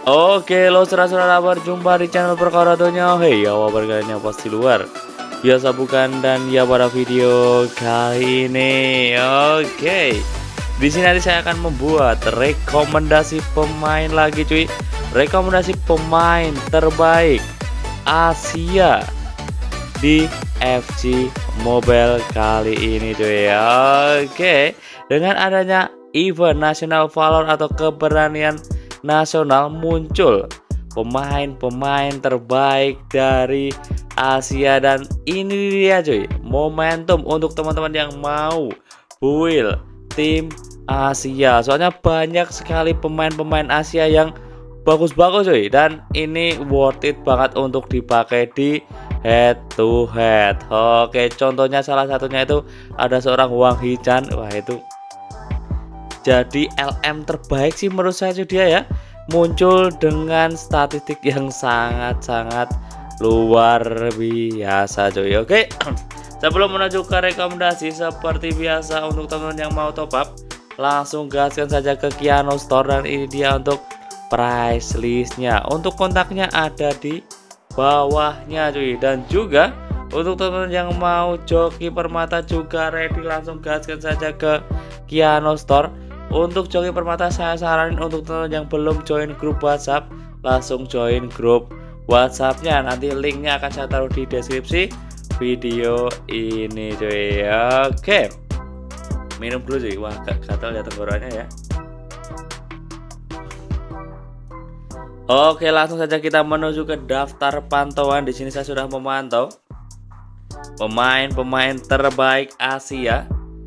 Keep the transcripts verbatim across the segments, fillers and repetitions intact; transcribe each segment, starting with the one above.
Oke, lo serah-serah berjumpa di channel Perkara Donya. Hei, ya warganya pasti luar biasa bukan, dan ya pada video kali ini. Oke, di sini nanti saya akan membuat rekomendasi pemain lagi, cuy. Rekomendasi pemain terbaik Asia di F C Mobile kali ini, cuy. Oke, dengan adanya event National Valor atau keberanian nasional, muncul pemain-pemain terbaik dari Asia, dan ini dia cuy, momentum untuk teman-teman yang mau build tim Asia. Soalnya banyak sekali pemain-pemain Asia yang bagus-bagus cuy, dan ini worth it banget untuk dipakai di head to head. Oke, contohnya salah satunya itu ada seorang Wang Hichan. Wah, itu jadi L M terbaik sih menurut saya cuy, dia ya, muncul dengan statistik yang sangat-sangat luar biasa cuy. Oke, sebelum menuju ke rekomendasi, seperti biasa untuk teman-teman yang mau top up, langsung gaskan saja ke Kiano Store, dan ini dia untuk price listnya. Untuk kontaknya ada di bawahnya cuy, dan juga untuk teman-teman yang mau joki permata juga ready, langsung gaskan saja ke Kiano Store. Untuk joki permata saya saranin untuk teman-teman yang belum join grup WhatsApp, langsung join grup WhatsAppnya. Nanti linknya akan saya taruh di deskripsi video ini cuy. Oke, minum dulu cuy. Wah, agak gatal ya tenggorokannya ya. Oke, langsung saja kita menuju ke daftar pantauan. Di sini saya sudah memantau pemain-pemain terbaik Asia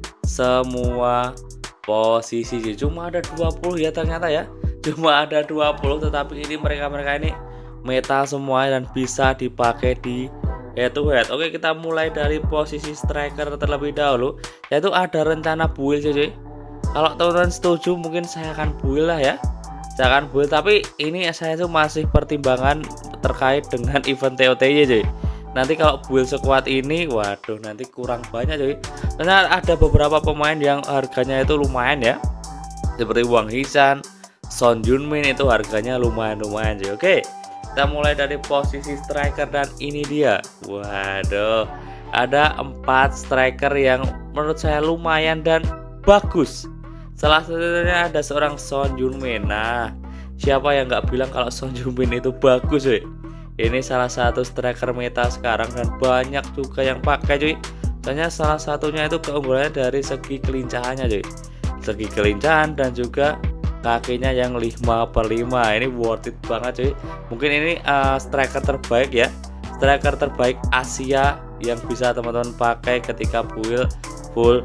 semua posisi. Cuma ada dua puluh ya ternyata ya. Cuma ada dua puluh, tetapi ini mereka-mereka ini meta semua dan bisa dipakai di head to head. Oke, kita mulai dari posisi striker terlebih dahulu, yaitu ada rencana build cuy. Kalau teman-teman setuju mungkin saya akan build lah ya. Saya akan build, tapi ini saya itu masih pertimbangan terkait dengan event T O T Y cuy. Nanti kalau build sekuat ini, waduh, nanti kurang banyak cuy. Karena ada beberapa pemain yang harganya itu lumayan ya, seperti Wang Hichan, Son Heung-min, itu harganya lumayan-lumayan cuy. Oke, kita mulai dari posisi striker, dan ini dia. Waduh, ada empat striker yang menurut saya lumayan dan bagus. Salah satunya ada seorang Son Heung-min. Nah, siapa yang nggak bilang kalau Son Heung-min itu bagus cuy? Ini salah satu striker meta sekarang dan banyak juga yang pakai cuy. Soalnya salah satunya itu keunggulannya dari segi kelincahannya cuy. Segi kelincahan dan juga kakinya yang lima per lima. Ini worth it banget cuy. Mungkin ini uh, striker terbaik ya. Striker terbaik Asia yang bisa teman-teman pakai ketika build full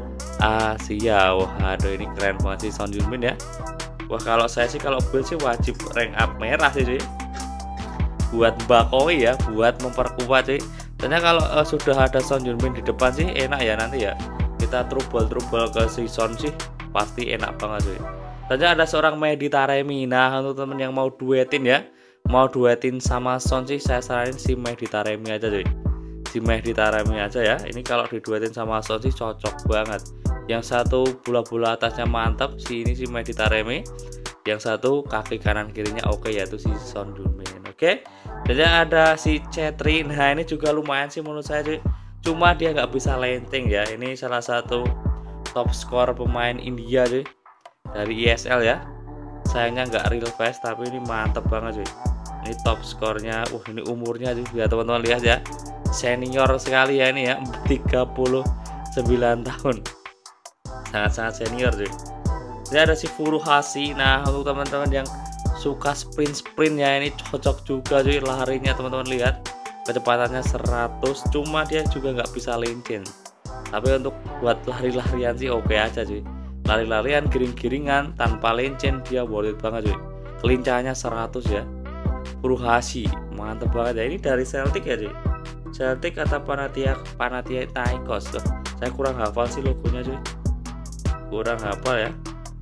Asia. Wah, aduh, ini keren banget sih Son Heung-min ya. Wah, kalau saya sih kalau build sih wajib rank up merah sih cuy, buat bakoi ya, buat memperkuat sih. Ternyata kalau uh, sudah ada Son Heung-min di depan sih enak ya, nanti ya kita trouble-trouble ke si Son sih pasti enak banget sih. Ternyata ada seorang Mehdi Taremi. Nah, untuk temen yang mau duetin ya, mau duetin sama Son sih saya saranin si Mehdi Taremi aja cuy. Si Mehdi Taremi aja ya. Ini kalau diduetin sama Son sih cocok banget. Yang satu bola-bola atasnya mantap, si ini si Mehdi Taremi. Yang satu kaki kanan kirinya oke, yaitu si Son Heung-min. Oke, jadi ada si Chetri. Nah, ini juga lumayan sih menurut saya cuy. Cuma dia nggak bisa landing ya. Ini salah satu top skor pemain India cuy, dari I S L ya. Sayangnya nggak real fast, tapi ini mantep banget cuy. Ini top skornya. Wah, ini umurnya cuy, biar teman-teman lihat ya, senior sekali ya ini ya, tiga puluh sembilan tahun. Sangat-sangat senior cuy. Jadi ada si Furuhashi. Nah, untuk teman-teman yang suka sprint-sprint ya, ini cocok juga cuy. Larinya teman-teman lihat, kecepatannya seratus, cuma dia juga nggak bisa lencin. Tapi untuk buat lari-larian sih oke aja cuy. Lari-larian, giring-giringan tanpa lencin, dia worth it banget cuy. Kelincahannya seratus ya. Furuhashi mantep banget ya. Ini dari Celtic ya cuy. Celtic atau Panathinaikos Panathinaikos tuh. Saya kurang hafal sih logonya cuy. Kurang hafal ya.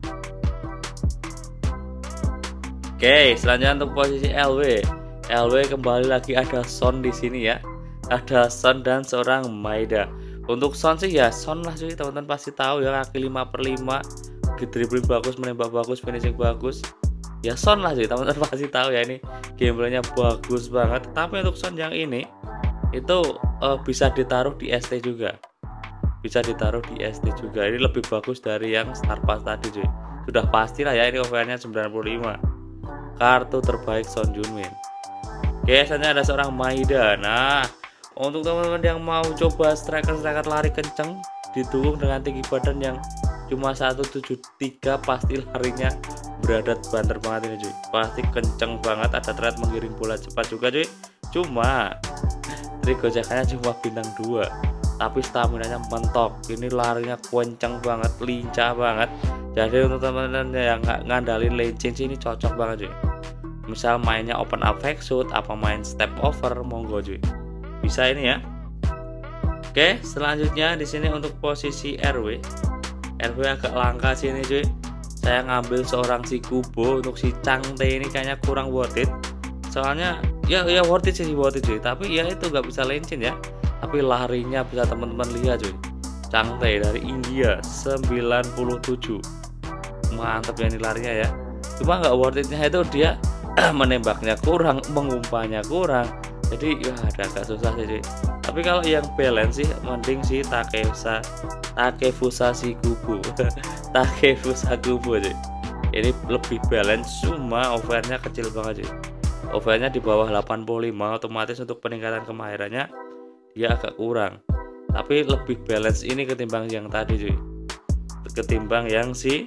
Oke, selanjutnya untuk posisi L W. L W kembali lagi ada Son di sini ya. Ada Son dan seorang Maeda. Untuk Son sih ya Son lah cuy, teman-teman pasti tahu ya, kaki lima per lima, dribbling bagus, menembak bagus, finishing bagus. ya Son lah sih, teman-teman pasti tahu ya, ini gameplaynya bagus banget. Tapi untuk Son yang ini itu uh, bisa ditaruh di S T juga, bisa ditaruh di S T juga. Ini lebih bagus dari yang Star Pass tadi cuy, sudah pastilah ya. Ini overnya sembilan puluh lima, kartu terbaik Son Heung-min. Oke, selanjutnya ada seorang Maeda. Nah, untuk teman-teman yang mau coba striker-striker lari kenceng didukung dengan tinggi badan yang cuma seratus tujuh puluh tiga, pasti larinya beradat banter banget ini cuy, pasti kenceng banget. Ada thread menggiring bola cepat juga cuy, cuma trik gocekannya cuma bintang dua, tapi stamina nya mentok. Ini larinya kenceng banget, lincah banget. Jadi untuk teman-teman yang nggak ngandalin lane change ini cocok banget cuy. Misal mainnya open up fake shoot, apa main step over, monggo cuy, bisa ini ya. Oke, selanjutnya di sini untuk posisi R W. R W agak langka sih ini cuy. Saya ngambil seorang si Kubo. Untuk si Changtae ini kayaknya kurang worth it. Soalnya ya ya worth it sih, worth it cuy. Tapi ya itu nggak bisa lencin ya. Tapi larinya bisa teman-teman lihat cuy. Changtae dari India sembilan puluh tujuh. Mantap ya ini larinya ya. Cuma nggak worth itnya itu dia menembaknya kurang, mengumpanya kurang. Jadi ya ada agak susah sih cuy. Tapi kalau yang balance sih mending si Takefusa Takefusa si Kubo Takefusa Kubo cuy. Ini lebih balance, cuma overnya kecil banget cuy. Overnya di bawah delapan puluh lima, otomatis untuk peningkatan kemahirannya dia agak kurang. Tapi lebih balance ini ketimbang yang tadi cuy, ketimbang yang si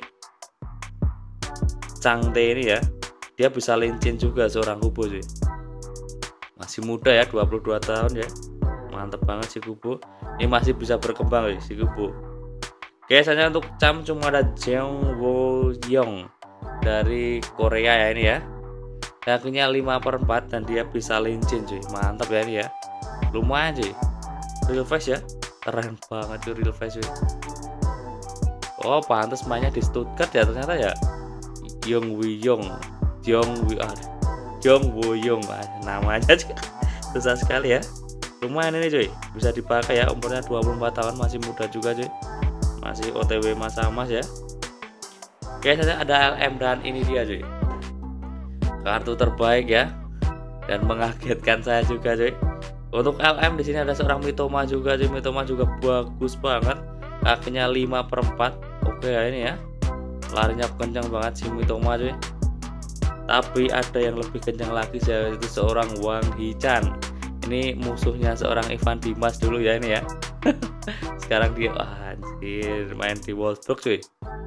Changtae ini ya. Dia bisa lincin juga seorang Kubo cuy. Masih muda ya, dua puluh dua tahun ya. Mantep banget si Kubo. Ini masih bisa berkembang ya si Kubo. Oke, selanjutnya untuk Cham cuma ada Jeong Wo Young dari Korea ya ini ya. Kakinya lima per empat dan dia bisa lincin cuy. Mantap ya ini ya. Lumayan cuy. Real face ya. Keren banget cuy real face cuy. Oh, pantas mainnya di Stuttgart ya ternyata ya. Young Wi Young. Jeong Wi ah, Jeong Wo Young, ah, namanya juga susah sekali ya. Lumayan ini cuy, bisa dipakai ya. Umurnya dua puluh empat tahun, masih muda juga cuy, masih O T W masa emas ya. Oke, saja ada L M dan ini dia cuy, kartu terbaik ya, dan mengagetkan saya juga cuy. Untuk L M di sini ada seorang Mitoma juga cuy. Mitoma juga bagus banget, kakinya lima per empat. Oke ya ini ya, larinya kencang banget si Mitoma cuy. Tapi ada yang lebih kencang lagi, yaitu seorang Wang Hee-chan. Ini musuhnya seorang Evan Dimas dulu ya ini ya. Sekarang dia wah, anjir, main di Wolfsburg cuy.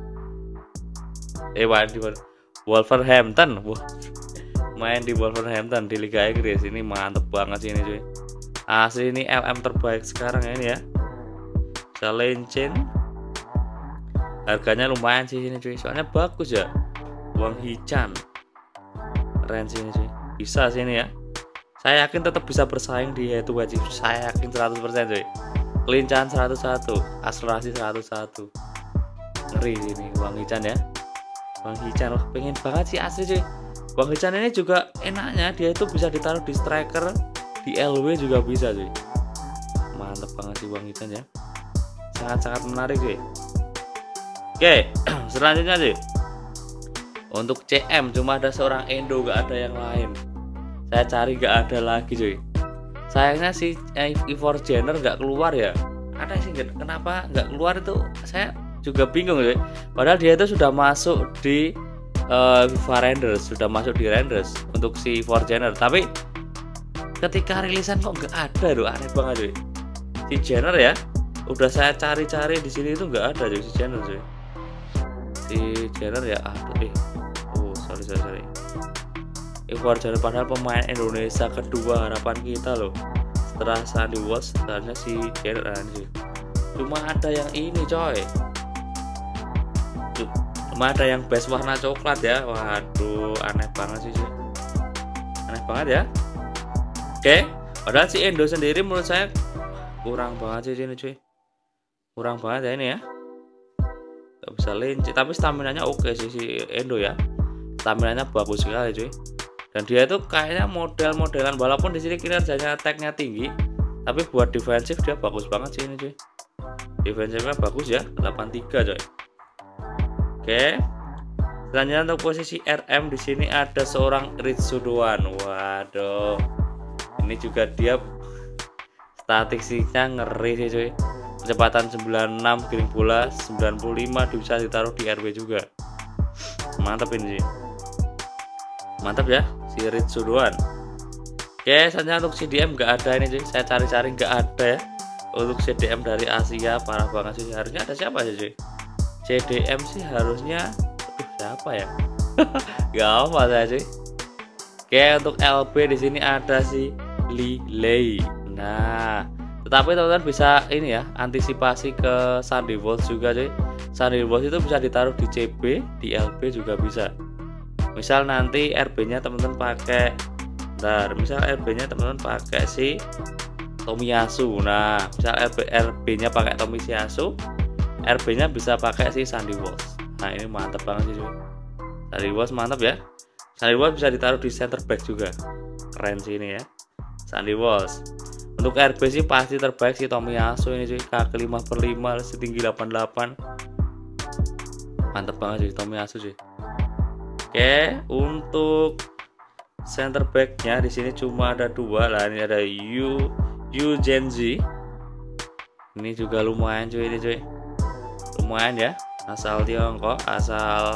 Eh main di Wolverhampton. Wah, main di Wolverhampton di Liga Inggris. Ini mantep banget sih ini cuy. Asli ini L M terbaik sekarang ya ini ya. Bisa lencin. Harganya lumayan sih ini cuy. Soalnya bagus ya. Wang Hee-chan. Keren sih ini cuy. Bisa sih ini ya. Saya yakin tetap bisa bersaing di head to head. Saya yakin seratus persen cuy. Kelincahan seratus satu, akselerasi seratus satu. Ngeri ini Wang Hee-chan ya. Wang Hee-chan loh, pengen banget sih asli cuy. Wang Hee-chan ini juga enaknya dia itu bisa ditaruh di striker, di L W juga bisa cuy. Mantap banget sih Wang Hee-chan ya. Sangat-sangat menarik cuy. Oke, selanjutnya cuy. Untuk C M cuma ada seorang Endo, gak ada yang lain. Saya cari gak ada lagi cuy. Sayangnya si Ivor Jenner gak keluar ya. Ada sih kenapa gak keluar itu saya juga bingung cuy. Padahal dia itu sudah masuk di uh, FIFA Renders, sudah masuk di Renders untuk si Ivor Jenner. Tapi ketika rilisan kok gak ada tuh, aneh banget cuy. Si Jenner ya, udah saya cari-cari di sini itu gak ada cuy si Jenner cuy. Si Jenner ya, aduh eh. Oh sorry sorry sorry. Ivor Jenner padahal pemain Indonesia kedua harapan kita loh. Setelah Sandy Walsh, sebenarnya si Jenner sih. Cuma ada yang ini coy. Cuma ada yang base warna coklat ya. Waduh, aneh banget sih cuy. Aneh banget ya. Oke, padahal si Endo sendiri menurut saya kurang banget sih ini cuy. Kurang banget ya ini ya. Gak bisa lincin, tapi stamina-nya oke sih si Endo ya. Stamina-nya bagus sekali cuy. Dan dia itu kayaknya model-modelan, walaupun di sini kinerjanya attack-nya tinggi, tapi buat defensif dia bagus banget sih ini cuy. Defensifnya bagus ya, delapan tiga coy. Oke. Selanjutnya untuk posisi R M di sini ada seorang Ritsudoan. Waduh, ini juga dia statistiknya ngeri sih cuy. Kecepatan sembilan puluh enam, giring bola sembilan puluh lima, bisa ditaruh di R B juga. Mantap ini sih. Mantap ya si Ritsudoan. Oke, selanjutnya untuk C D M nggak ada ini cuy. Saya cari-cari nggak ada ya. Untuk C D M dari Asia parah banget sih. Harusnya ada siapa sih cuy? C D M sih harusnya siapa ya? Gak apa saya cuy. Oke, untuk L B di sini ada si Lilei. Nah, tetapi teman-teman bisa ini ya, antisipasi ke Sandy Walsh juga cuy. Sandy Walsh itu bisa ditaruh di C B, di L B juga bisa. Misal nanti R B-nya teman-teman pakai, ntar misal R B-nya teman-teman pakai si Tomiyasu. Nah, misal R B-nya pakai Tomiyasu, R B-nya bisa pakai si Sandy Walsh. Nah, ini mantap banget sih cuy. Sandy Walsh mantap ya. Sandy Walsh bisa ditaruh di center back juga. Keren sih ini ya. Sandy Walsh. Untuk R B sih pasti terbaik si Tomiyasu ini cuy. Kaki lima per lima, setinggi delapan puluh delapan. Mantap banget sih Tomiyasu cuy. Oke, untuk center back-nya di sini cuma ada dua lah. Ini ada Yu Yu Genji. Ini juga lumayan cuy ini cuy. Lumayan ya. Asal Tiongkok, asal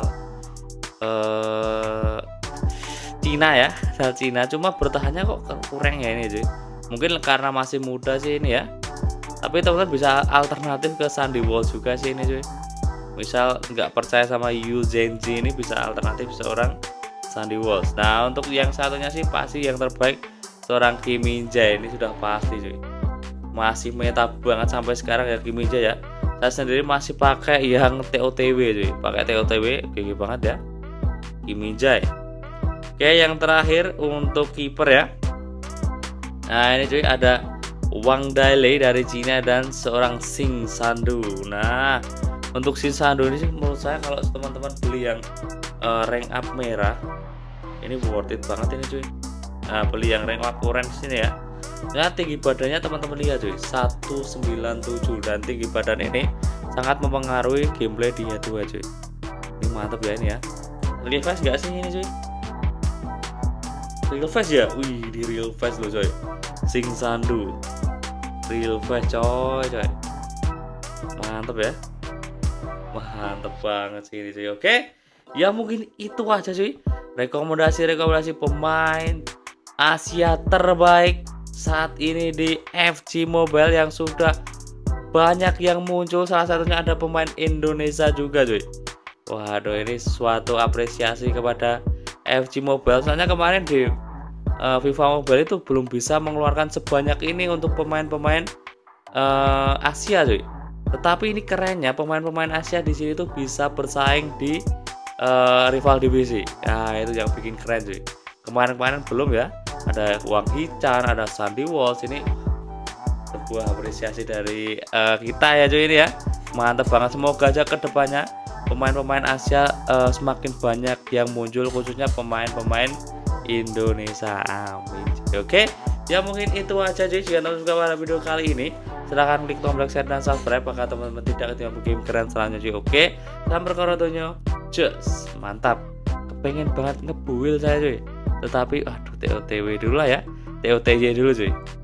uh, Cina ya, asal Cina. Cuma bertahannya kok kurang ya ini cuy. Mungkin karena masih muda sih ini ya. Tapi teman-teman bisa alternatif ke Sandy Walsh juga sih ini cuy. Misal nggak percaya sama Yu Genji, ini bisa alternatif seorang Sandy Walsh. Nah, untuk yang satunya sih pasti yang terbaik seorang Kim Min-jae. Ini sudah pasti cuy. Masih meta banget sampai sekarang ya Kim Min-jae ya. Saya sendiri masih pakai yang T O T W cuy, pakai T O T W gigi banget ya Kim Min-jae. Oke, yang terakhir untuk kiper ya. Nah, ini cuy ada Wang Dailei dari Cina dan seorang Shin Sandu. Nah, untuk Shin Sandu ini sih menurut saya kalau teman-teman beli yang uh, rank up merah ini worth it banget ini cuy. Nah, beli yang rank up orange sini ya. Nah, tinggi badannya teman-teman lihat cuy, seratus sembilan puluh tujuh, dan tinggi badan ini sangat mempengaruhi gameplay dia dua cuy. Ini mantap ya ini ya. Real face gak sih ini cuy? Real face ya? Wih, di real face loh coy. Shin Sandu. Real face coy coy. Mantap ya. Mantap banget sih ini cuy. Oke. Ya mungkin itu aja cuy. Rekomendasi-rekomendasi pemain Asia terbaik saat ini di F C Mobile yang sudah banyak yang muncul. Salah satunya ada pemain Indonesia juga cuy. Waduh, ini suatu apresiasi kepada F C Mobile. Soalnya kemarin di uh, FIFA Mobile itu belum bisa mengeluarkan sebanyak ini untuk pemain-pemain uh, Asia cuy. Tetapi ini kerennya pemain-pemain Asia di sini tuh bisa bersaing di uh, rival divisi. Nah, itu yang bikin keren cuy. Kemarin-kemarin belum ya. Ada Wang Hee-chan, ada Sandy Walsh. Ini sebuah apresiasi dari uh, kita ya cuy ini ya. Mantap banget. Semoga aja kedepannya pemain-pemain Asia uh, semakin banyak yang muncul, khususnya pemain-pemain Indonesia. Amin. Oke, ya mungkin itu aja cuy. Jika teman-teman suka pada video kali ini, silahkan klik tombol like, share, dan subscribe agar teman-teman tidak ketinggalan game keren selanjutnya cuy. Oke, sampai korotonyo, just mantap. Kepengen banget ngebuil saya cuy. Tetapi aduh T O T W dulu lah ya, T O T Y dulu cuy.